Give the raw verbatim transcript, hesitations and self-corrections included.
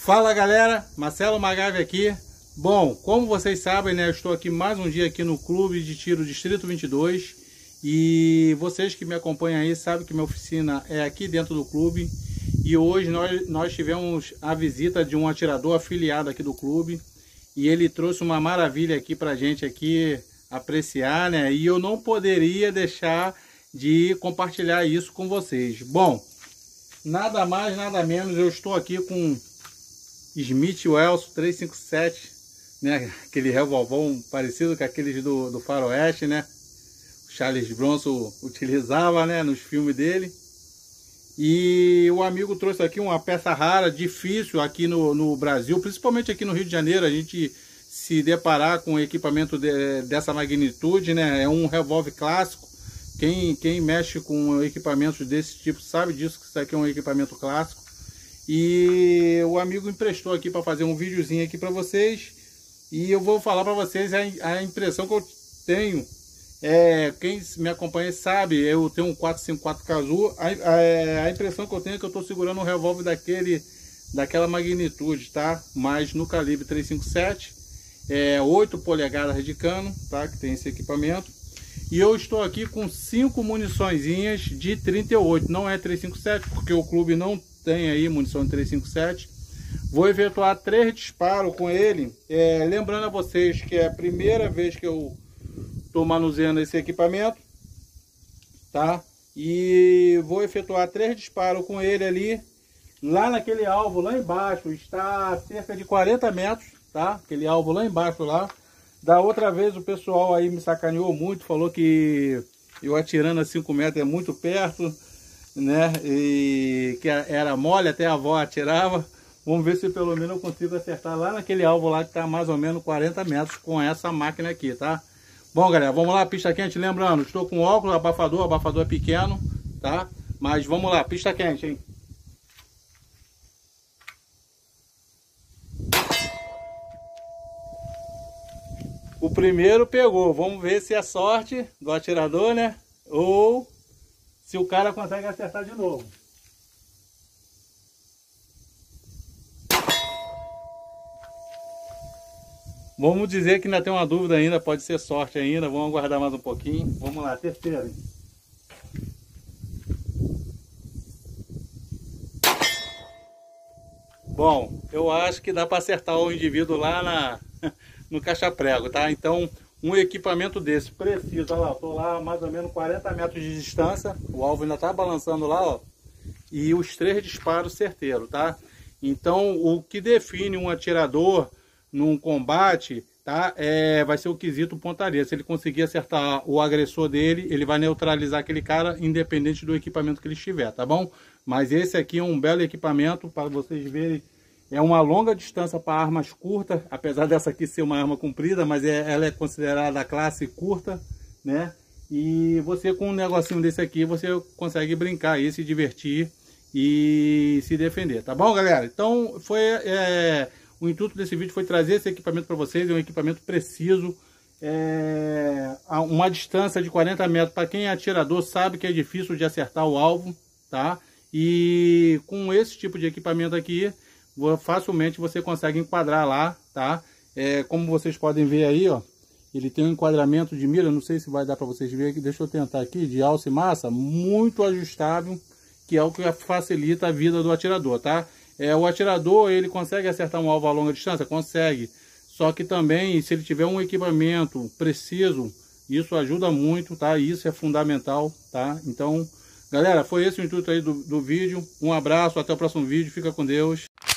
Fala galera, Marcelo Magave aqui. Bom, como vocês sabem, né, eu estou aqui mais um dia aqui no Clube de Tiro Distrito vinte e dois. E vocês que me acompanham aí sabem que minha oficina é aqui dentro do clube. E hoje nós, nós tivemos a visita de um atirador afiliado aqui do clube. E ele trouxe uma maravilha aqui pra gente aqui apreciar, né? E eu não poderia deixar de compartilhar isso com vocês. Bom, nada mais, nada menos, eu estou aqui com Smith Wesson trezentos e cinquenta e sete, né? Aquele revolvão parecido com aqueles do, do faroeste, né? O Charles Bronson utilizava, né, nos filmes dele. E o amigo trouxe aqui uma peça rara, difícil aqui no, no Brasil, principalmente aqui no Rio de Janeiro, a gente se deparar com um equipamento de, dessa magnitude, né? É um revólver clássico. Quem, quem mexe com equipamentos desse tipo sabe disso, que isso aqui é um equipamento clássico. E o amigo emprestou aqui para fazer um videozinho aqui para vocês. E eu vou falar para vocês a, a impressão que eu tenho. É, quem me acompanha sabe, eu tenho um quatro cinco quatro Cazoo. A, a, a impressão que eu tenho é que eu estou segurando um revólver daquele, daquela magnitude, tá? Mas no calibre trezentos e cinquenta e sete, é, oito polegadas de cano, tá? Que tem esse equipamento. E eu estou aqui com cinco muniçõezinhas de trinta e oito, não é trezentos e cinquenta e sete, porque o clube não tem aí munição de trezentos e cinquenta e sete. Vou efetuar três disparos com ele, é, lembrando a vocês que é a primeira vez que eu estou manuseando esse equipamento, tá? E vou efetuar três disparos com ele ali, lá naquele alvo lá embaixo, está a cerca de quarenta metros, tá? Aquele alvo lá embaixo lá. Da outra vez o pessoal aí me sacaneou muito, falou que eu atirando a cinco metros é muito perto, né? E que era mole, até a avó atirava. Vamos ver se pelo menos eu consigo acertar lá naquele alvo lá que está mais ou menos quarenta metros com essa máquina aqui, tá? Bom, galera, vamos lá, pista quente. Lembrando, estou com óculos, abafador, o abafador é pequeno, tá? Mas vamos lá, pista quente, hein? O primeiro pegou, vamos ver se é sorte do atirador, né? Ou se o cara consegue acertar de novo. Vamos dizer que ainda tem uma dúvida ainda, pode ser sorte ainda, vamos aguardar mais um pouquinho. Vamos lá, terceiro. Bom, eu acho que dá para acertar o indivíduo lá na, no caixa-prego, tá? Então, um equipamento desse preciso, olha lá, eu tô lá mais ou menos quarenta metros de distância, o alvo ainda tá balançando lá, ó, e os três disparos certeiros, tá? Então, o que define um atirador num combate, tá? É, vai ser o quesito pontaria. Se ele conseguir acertar o agressor dele, ele vai neutralizar aquele cara, independente do equipamento que ele estiver, tá bom? Mas esse aqui é um belo equipamento, para vocês verem. É uma longa distância para armas curtas, apesar dessa aqui ser uma arma comprida, mas é, ela é considerada a classe curta, né? E você com um negocinho desse aqui, você consegue brincar e se divertir e se defender, tá bom, galera? Então, foi... É, o intuito desse vídeo foi trazer esse equipamento para vocês, é um equipamento preciso, é, a uma distância de quarenta metros, para quem é atirador sabe que é difícil de acertar o alvo, tá? E com esse tipo de equipamento aqui, facilmente você consegue enquadrar lá, tá? É, como vocês podem ver aí, ó, ele tem um enquadramento de mira, não sei se vai dar para vocês verem aqui, deixa eu tentar aqui, de alça e massa, muito ajustável, que é o que facilita a vida do atirador, tá? É, o atirador, ele consegue acertar um alvo a longa distância? Consegue. Só que também, se ele tiver um equipamento preciso, isso ajuda muito, tá? Isso é fundamental, tá? Então, galera, foi esse o intuito aí do, do vídeo. Um abraço, até o próximo vídeo. Fica com Deus.